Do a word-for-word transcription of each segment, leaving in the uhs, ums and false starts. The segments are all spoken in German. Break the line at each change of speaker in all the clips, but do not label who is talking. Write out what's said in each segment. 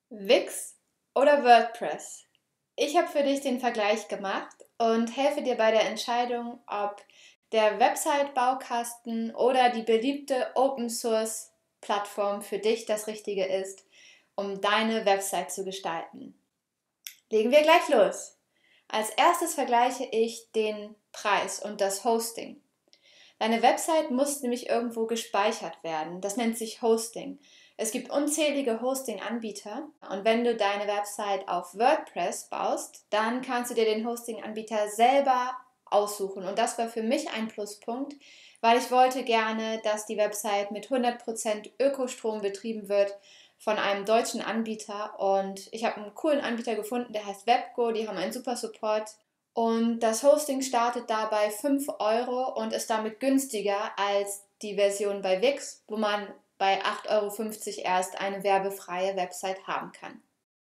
Wix oder WordPress? Ich habe für dich den Vergleich gemacht und helfe dir bei der Entscheidung, ob der Website-Baukasten oder die beliebte Open-Source-Plattform für dich das Richtige ist, um deine Website zu gestalten. Legen wir gleich los. Als erstes vergleiche ich den Preis und das Hosting. Deine Website muss nämlich irgendwo gespeichert werden. Das nennt sich Hosting. Es gibt unzählige Hosting-Anbieter und wenn du deine Website auf WordPress baust, dann kannst du dir den Hosting-Anbieter selber aussuchen. Und das war für mich ein Pluspunkt, weil ich wollte gerne, dass die Website mit hundert Prozent Ökostrom betrieben wird von einem deutschen Anbieter. Und ich habe einen coolen Anbieter gefunden, der heißt Webgo, die haben einen super Support. Und das Hosting startet dabei fünf Euro und ist damit günstiger als die Version bei Wix, wo man bei acht Euro fünfzig erst eine werbefreie Website haben kann.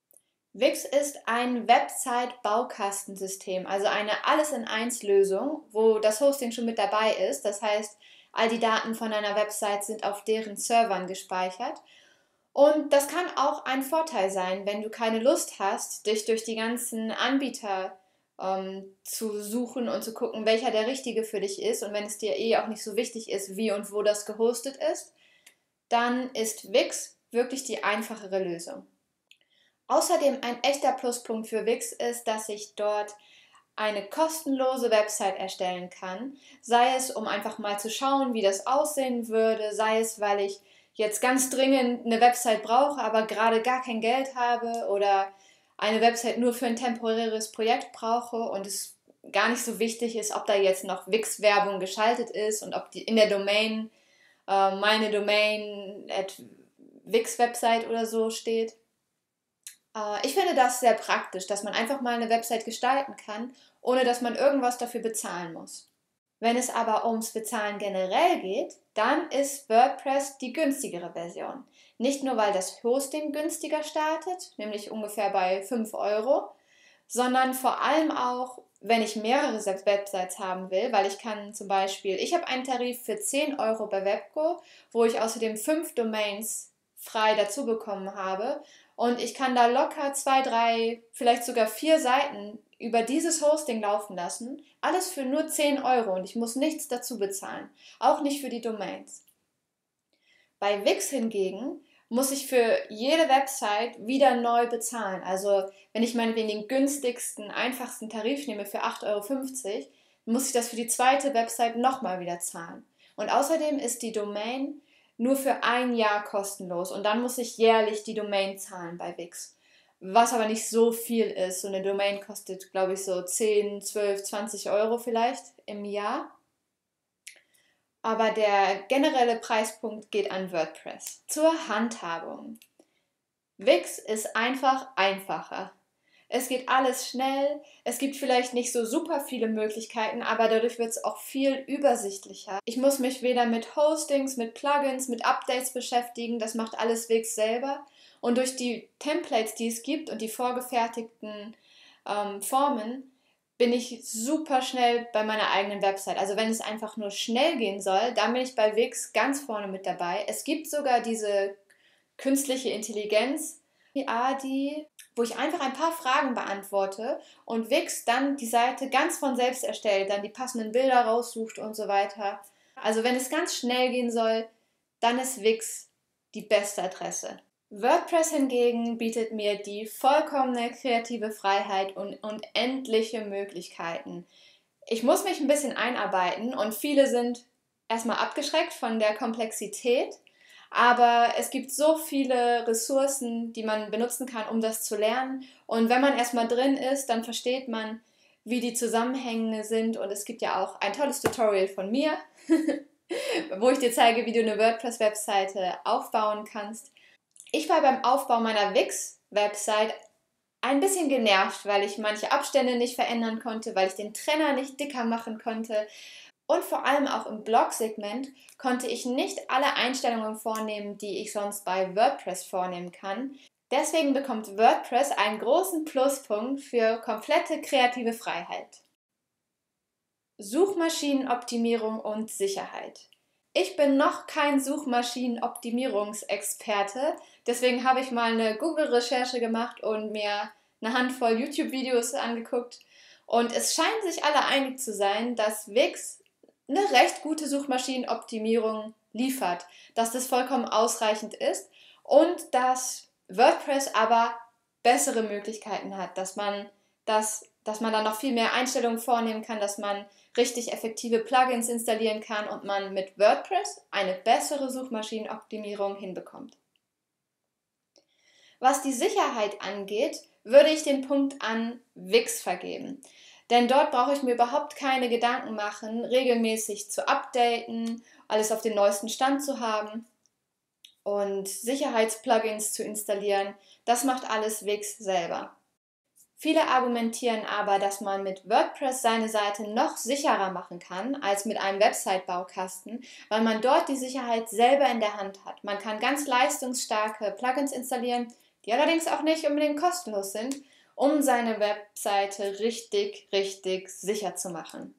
Wix ist ein Website-Baukastensystem, also eine Alles-in-eins-Lösung, wo das Hosting schon mit dabei ist. Das heißt, all die Daten von einer Website sind auf deren Servern gespeichert. Und das kann auch ein Vorteil sein, wenn du keine Lust hast, dich durch die ganzen Anbieter ähm, zu suchen und zu gucken, welcher der richtige für dich ist. Und wenn es dir eh auch nicht so wichtig ist, wie und wo das gehostet ist, dann ist Wix wirklich die einfachere Lösung. Außerdem ein echter Pluspunkt für Wix ist, dass ich dort eine kostenlose Website erstellen kann, sei es, um einfach mal zu schauen, wie das aussehen würde, sei es, weil ich jetzt ganz dringend eine Website brauche, aber gerade gar kein Geld habe oder eine Website nur für ein temporäres Projekt brauche und es gar nicht so wichtig ist, ob da jetzt noch Wix-Werbung geschaltet ist und ob die in der Domain äh, meine Domain at Wix-Website oder so steht. Äh, ich finde das sehr praktisch, dass man einfach mal eine Website gestalten kann, ohne dass man irgendwas dafür bezahlen muss. Wenn es aber ums Bezahlen generell geht, dann ist WordPress die günstigere Version. Nicht nur, weil das Hosting günstiger startet, nämlich ungefähr bei fünf Euro, sondern vor allem auch, wenn ich mehrere Websites haben will, weil ich kann zum Beispiel, ich habe einen Tarif für zehn Euro bei Webgo, wo ich außerdem fünf Domains frei dazu bekommen habe und ich kann da locker zwei, drei, vielleicht sogar vier Seiten über dieses Hosting laufen lassen, alles für nur zehn Euro und ich muss nichts dazu bezahlen, auch nicht für die Domains. Bei Wix hingegen muss ich für jede Website wieder neu bezahlen. Also wenn ich meinetwegen den günstigsten, einfachsten Tarif nehme für acht Euro fünfzig, muss ich das für die zweite Website nochmal wieder zahlen. Und außerdem ist die Domain nur für ein Jahr kostenlos und dann muss ich jährlich die Domain zahlen bei Wix. Was aber nicht so viel ist. So eine Domain kostet, glaube ich, so zehn, zwölf, zwanzig Euro vielleicht im Jahr. Aber der generelle Preispunkt geht an WordPress. Zur Handhabung. Wix ist einfach einfacher. Es geht alles schnell, es gibt vielleicht nicht so super viele Möglichkeiten, aber dadurch wird es auch viel übersichtlicher. Ich muss mich weder mit Hostings, mit Plugins, mit Updates beschäftigen, das macht alles Wix selber. Und durch die Templates, die es gibt und die vorgefertigten ähm, Formen, bin ich super schnell bei meiner eigenen Website. Also wenn es einfach nur schnell gehen soll, dann bin ich bei Wix ganz vorne mit dabei. Es gibt sogar diese künstliche Intelligenz, A I, wo ich einfach ein paar Fragen beantworte und Wix dann die Seite ganz von selbst erstellt, dann die passenden Bilder raussucht und so weiter. Also wenn es ganz schnell gehen soll, dann ist Wix die beste Adresse. WordPress hingegen bietet mir die vollkommene kreative Freiheit und unendliche Möglichkeiten. Ich muss mich ein bisschen einarbeiten und viele sind erstmal abgeschreckt von der Komplexität, aber es gibt so viele Ressourcen, die man benutzen kann, um das zu lernen. Und wenn man erstmal drin ist, dann versteht man, wie die Zusammenhänge sind. Und es gibt ja auch ein tolles Tutorial von mir, wo ich dir zeige, wie du eine WordPress-Webseite aufbauen kannst. Ich war beim Aufbau meiner Wix-Website ein bisschen genervt, weil ich manche Abstände nicht verändern konnte, weil ich den Trenner nicht dicker machen konnte. Und vor allem auch im Blog-Segment konnte ich nicht alle Einstellungen vornehmen, die ich sonst bei WordPress vornehmen kann. Deswegen bekommt WordPress einen großen Pluspunkt für komplette kreative Freiheit. Suchmaschinenoptimierung und Sicherheit. Ich bin noch kein Suchmaschinenoptimierungsexperte, deswegen habe ich mal eine Google-Recherche gemacht und mir eine Handvoll YouTube-Videos angeguckt. Und es scheinen sich alle einig zu sein, dass Wix eine recht gute Suchmaschinenoptimierung liefert, dass das vollkommen ausreichend ist und dass WordPress aber bessere Möglichkeiten hat, dass man, das, dass man dann noch viel mehr Einstellungen vornehmen kann, dass man richtig effektive Plugins installieren kann und man mit WordPress eine bessere Suchmaschinenoptimierung hinbekommt. Was die Sicherheit angeht, würde ich den Punkt an Wix vergeben. Denn dort brauche ich mir überhaupt keine Gedanken machen, regelmäßig zu updaten, alles auf den neuesten Stand zu haben und Sicherheitsplugins zu installieren. Das macht alles Wix selber. Viele argumentieren aber, dass man mit WordPress seine Seite noch sicherer machen kann als mit einem Website-Baukasten, weil man dort die Sicherheit selber in der Hand hat. Man kann ganz leistungsstarke Plugins installieren, die allerdings auch nicht unbedingt kostenlos sind, um seine Webseite richtig, richtig sicher zu machen.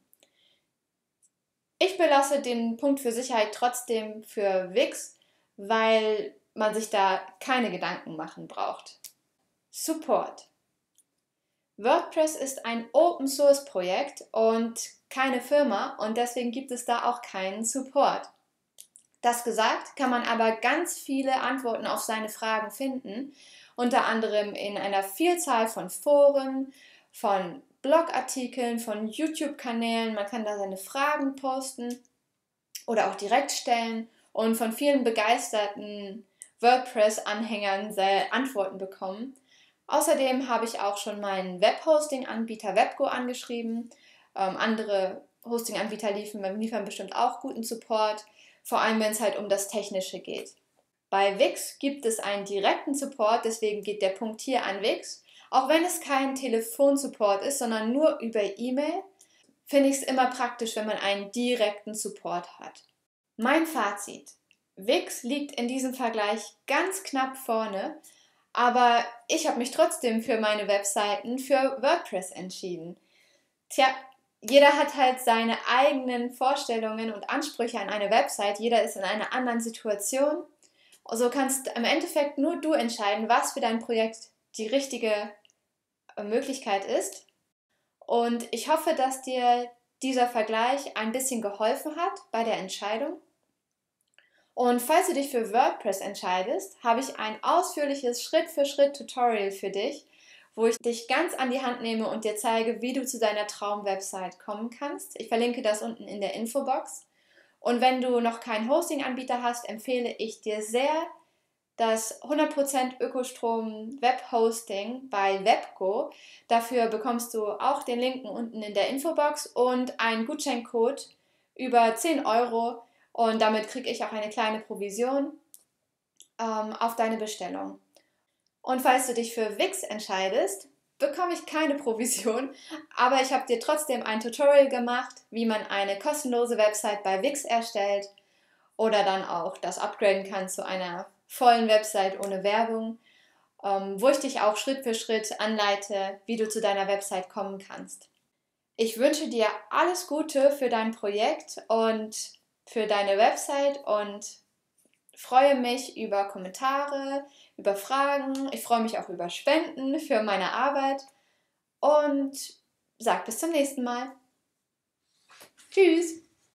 Ich belasse den Punkt für Sicherheit trotzdem für Wix, weil man sich da keine Gedanken machen braucht. Support. WordPress ist ein Open-Source-Projekt und keine Firma und deswegen gibt es da auch keinen Support. Das gesagt, kann man aber ganz viele Antworten auf seine Fragen finden, unter anderem in einer Vielzahl von Foren, von Blogartikeln, von YouTube-Kanälen. Man kann da seine Fragen posten oder auch direkt stellen und von vielen begeisterten WordPress-Anhängern Antworten bekommen. Außerdem habe ich auch schon meinen Webhosting-Anbieter Webgo angeschrieben. Ähm, andere Hosting-Anbieter liefern, liefern bestimmt auch guten Support, vor allem wenn es halt um das Technische geht. Bei Wix gibt es einen direkten Support, deswegen geht der Punkt hier an Wix. Auch wenn es kein Telefonsupport ist, sondern nur über E-Mail, finde ich es immer praktisch, wenn man einen direkten Support hat. Mein Fazit. Wix liegt in diesem Vergleich ganz knapp vorne, aber ich habe mich trotzdem für meine Webseiten für WordPress entschieden. Tja, jeder hat halt seine eigenen Vorstellungen und Ansprüche an eine Website. Jeder ist in einer anderen Situation. So kannst im Endeffekt nur du entscheiden, was für dein Projekt die richtige Möglichkeit ist. Und ich hoffe, dass dir dieser Vergleich ein bisschen geholfen hat bei der Entscheidung. Und falls du dich für WordPress entscheidest, habe ich ein ausführliches Schritt-für-Schritt-Tutorial für dich, wo ich dich ganz an die Hand nehme und dir zeige, wie du zu deiner Traum-Website kommen kannst. Ich verlinke das unten in der Infobox. Und wenn du noch keinen Hosting-Anbieter hast, empfehle ich dir sehr das hundert Prozent Ökostrom-Web-Hosting bei Webgo. Dafür bekommst du auch den Link unten in der Infobox und einen Gutscheincode über zehn Euro. Und damit kriege ich auch eine kleine Provision ähm, auf deine Bestellung. Und falls du dich für Wix entscheidest, bekomme ich keine Provision, aber ich habe dir trotzdem ein Tutorial gemacht, wie man eine kostenlose Website bei Wix erstellt oder dann auch das upgraden kann zu einer vollen Website ohne Werbung, ähm, wo ich dich auch Schritt für Schritt anleite, wie du zu deiner Website kommen kannst. Ich wünsche dir alles Gute für dein Projekt und für deine Website und freue mich über Kommentare, über Fragen. Ich freue mich auch über Spenden für meine Arbeit und sag bis zum nächsten Mal. Tschüss!